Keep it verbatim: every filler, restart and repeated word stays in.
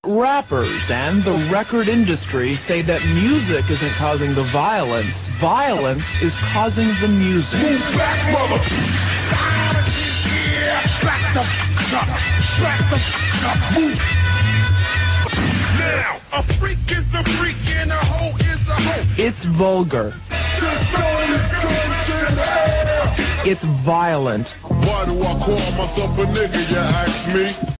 rappers and the record industry say that music isn't causing the violence. Violence is causing the music. Move back, mother. Violence is here. Back the f up. Back the f up. Move. Now, a freak is a freak and a hoe is a hoe. It's vulgar. Just throwing the gun to the air. It's violent. Why do I call myself a nigga, you ask me?